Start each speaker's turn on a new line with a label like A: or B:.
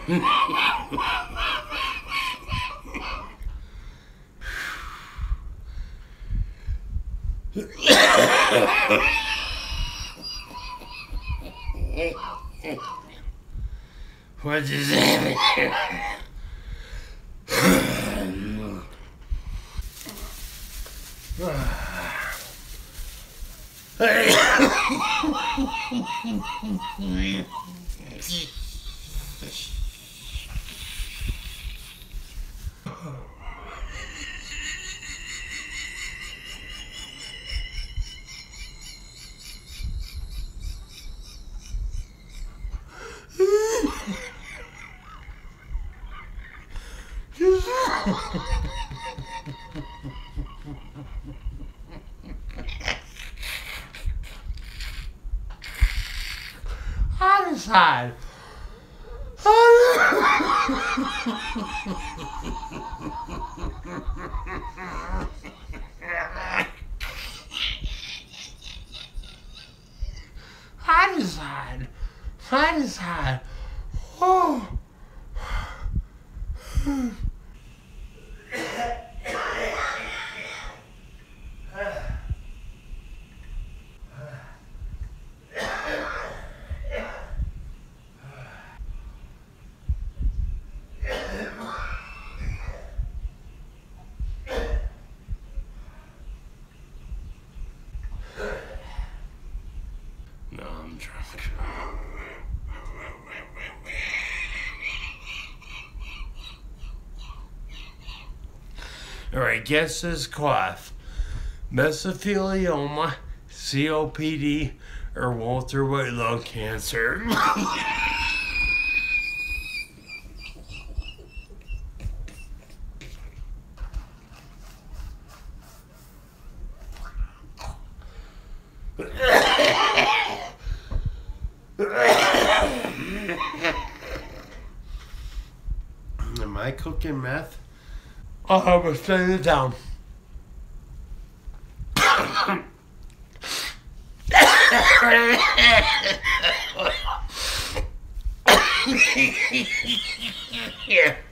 A: What is happening? I decide. I decide. Oh. No, I'm drunk. Alright, guess this cough. Mesothelioma, COPD, or Walter White lung cancer. Am I cooking meth? Oh, I'm setting it down. Yeah.